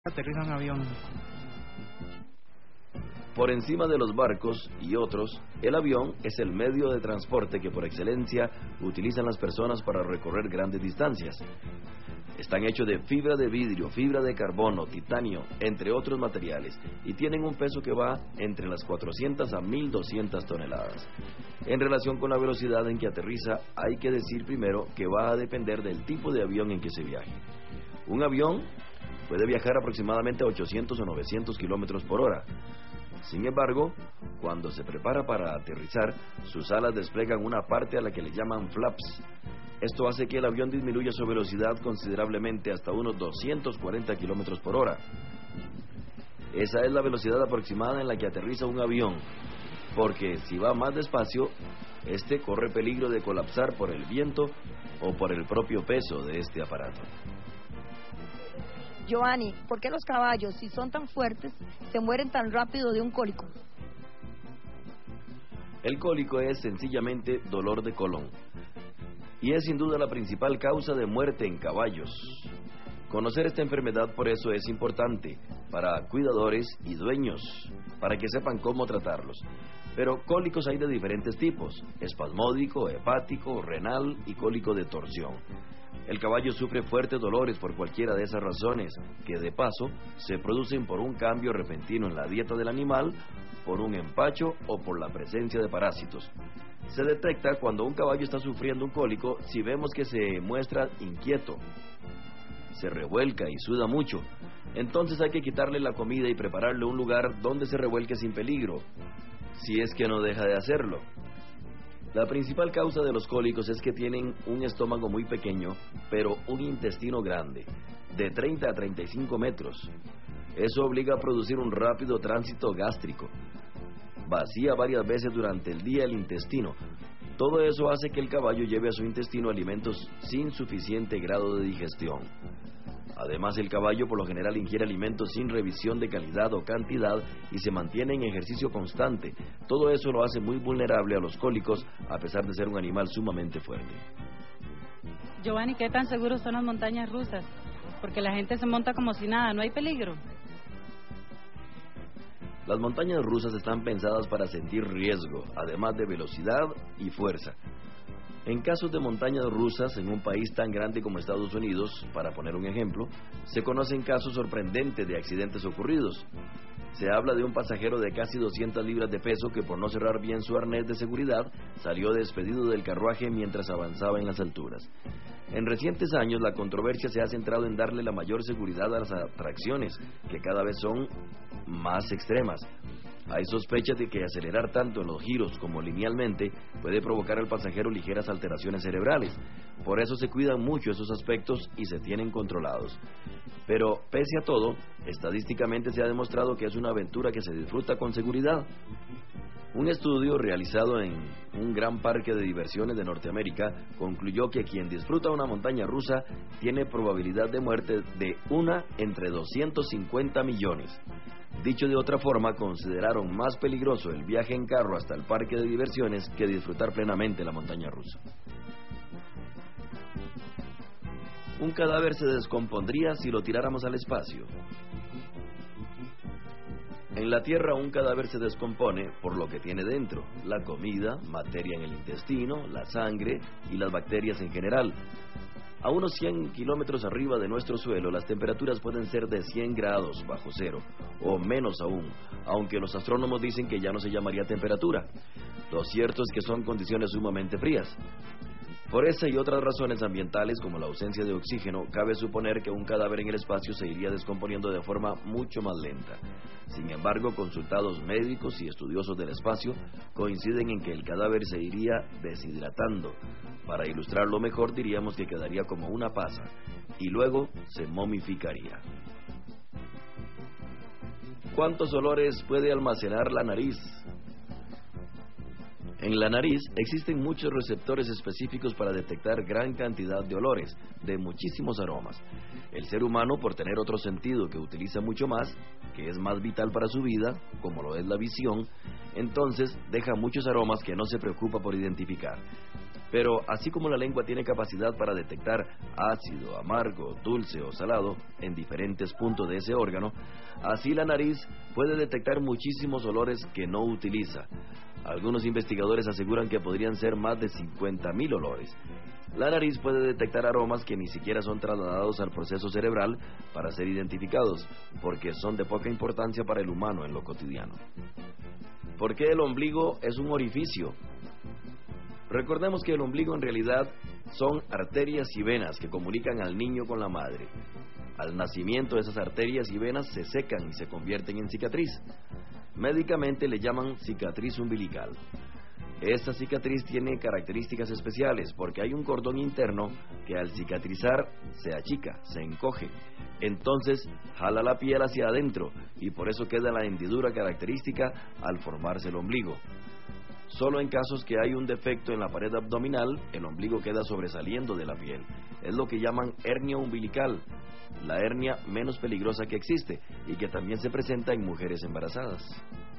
Aterriza un avión. Por encima de los barcos y otros, el avión es el medio de transporte que por excelencia utilizan las personas para recorrer grandes distancias. Están hechos de fibra de vidrio, fibra de carbono, titanio, entre otros materiales, y tienen un peso que va entre las 400 a 1200 toneladas. En relación con la velocidad en que aterriza, hay que decir primero que va a depender del tipo de avión en que se viaje. Un avión puede viajar aproximadamente a 800 o 900 kilómetros por hora. Sin embargo, cuando se prepara para aterrizar, sus alas desplegan una parte a la que le llaman flaps. Esto hace que el avión disminuya su velocidad considerablemente hasta unos 240 kilómetros por hora. Esa es la velocidad aproximada en la que aterriza un avión, porque si va más despacio, este corre peligro de colapsar por el viento o por el propio peso de este aparato. Giovanni, ¿por qué los caballos, si son tan fuertes, se mueren tan rápido de un cólico? El cólico es sencillamente dolor de colon y es sin duda la principal causa de muerte en caballos. Conocer esta enfermedad por eso es importante para cuidadores y dueños, para que sepan cómo tratarlos. Pero cólicos hay de diferentes tipos: espasmódico, hepático, renal y cólico de torsión. El caballo sufre fuertes dolores por cualquiera de esas razones, que de paso se producen por un cambio repentino en la dieta del animal, por un empacho o por la presencia de parásitos. Se detecta cuando un caballo está sufriendo un cólico si vemos que se muestra inquieto, se revuelca y suda mucho. Entonces hay que quitarle la comida y prepararle un lugar donde se revuelque sin peligro, si es que no deja de hacerlo. La principal causa de los cólicos es que tienen un estómago muy pequeño, pero un intestino grande, de 30 a 35 metros. Eso obliga a producir un rápido tránsito gástrico. Vacía varias veces durante el día el intestino. Todo eso hace que el caballo lleve a su intestino alimentos sin suficiente grado de digestión. Además, el caballo por lo general ingiere alimentos sin revisión de calidad o cantidad y se mantiene en ejercicio constante. Todo eso lo hace muy vulnerable a los cólicos, a pesar de ser un animal sumamente fuerte. Giovanni, ¿qué tan seguros son las montañas rusas? Porque la gente se monta como si nada, ¿no hay peligro? Las montañas rusas están pensadas para sentir riesgo, además de velocidad y fuerza. En casos de montañas rusas en un país tan grande como Estados Unidos, para poner un ejemplo, se conocen casos sorprendentes de accidentes ocurridos. Se habla de un pasajero de casi 200 libras de peso que por no cerrar bien su arnés de seguridad salió despedido del carruaje mientras avanzaba en las alturas. En recientes años la controversia se ha centrado en darle la mayor seguridad a las atracciones, que cada vez son más extremas. Hay sospechas de que acelerar tanto en los giros como linealmente puede provocar al pasajero ligeras alteraciones cerebrales. Por eso se cuidan mucho esos aspectos y se tienen controlados. Pero, pese a todo, estadísticamente se ha demostrado que es una aventura que se disfruta con seguridad. Un estudio realizado en un gran parque de diversiones de Norteamérica concluyó que quien disfruta una montaña rusa tiene probabilidad de muerte de 1 entre 250 millones. Dicho de otra forma, consideraron más peligroso el viaje en carro hasta el parque de diversiones que disfrutar plenamente la montaña rusa. Un cadáver se descompondría si lo tiráramos al espacio. En la Tierra un cadáver se descompone por lo que tiene dentro: la comida, materia en el intestino, la sangre y las bacterias en general. A unos 100 kilómetros arriba de nuestro suelo, las temperaturas pueden ser de 100 grados bajo cero, o menos aún, aunque los astrónomos dicen que ya no se llamaría temperatura. Lo cierto es que son condiciones sumamente frías. Por esa y otras razones ambientales, como la ausencia de oxígeno, cabe suponer que un cadáver en el espacio se iría descomponiendo de forma mucho más lenta. Sin embargo, consultados médicos y estudiosos del espacio coinciden en que el cadáver se iría deshidratando. Para ilustrarlo mejor, diríamos que quedaría como una pasa y luego se momificaría. ¿Cuántos olores puede almacenar la nariz? En la nariz existen muchos receptores específicos para detectar gran cantidad de olores, de muchísimos aromas. El ser humano, por tener otro sentido que utiliza mucho más, que es más vital para su vida, como lo es la visión, entonces deja muchos aromas que no se preocupa por identificar. Pero así como la lengua tiene capacidad para detectar ácido, amargo, dulce o salado en diferentes puntos de ese órgano, así la nariz puede detectar muchísimos olores que no utiliza. Algunos investigadores aseguran que podrían ser más de 50.000 olores. La nariz puede detectar aromas que ni siquiera son trasladados al proceso cerebral para ser identificados, porque son de poca importancia para el humano en lo cotidiano. ¿Por qué el ombligo es un orificio? Recordemos que el ombligo en realidad son arterias y venas que comunican al niño con la madre. Al nacimiento esas arterias y venas se secan y se convierten en cicatriz. Médicamente le llaman cicatriz umbilical. Esta cicatriz tiene características especiales porque hay un cordón interno que al cicatrizar se achica, se encoge. Entonces jala la piel hacia adentro y por eso queda la hendidura característica al formarse el ombligo. Solo en casos que hay un defecto en la pared abdominal, el ombligo queda sobresaliendo de la piel. Es lo que llaman hernia umbilical, la hernia menos peligrosa que existe y que también se presenta en mujeres embarazadas.